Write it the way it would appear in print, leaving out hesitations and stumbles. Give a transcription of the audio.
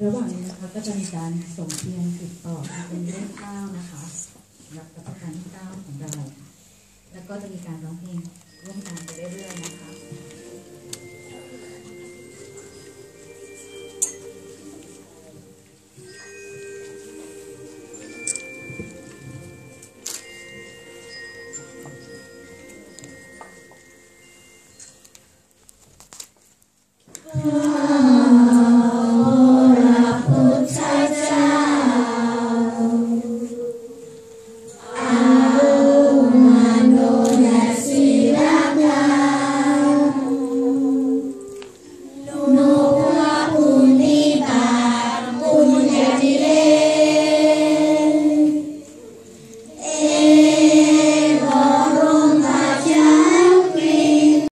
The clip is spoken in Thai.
ระหว่างนี้นะคะก็จะมีการส่งเทียนติดต่อเป็นเลข9นะคะสำหรับรัชกาลที่9ของเราแล้วก็จะมีการร้องเพลงร่วมกันไปเรื่อยๆนะคะ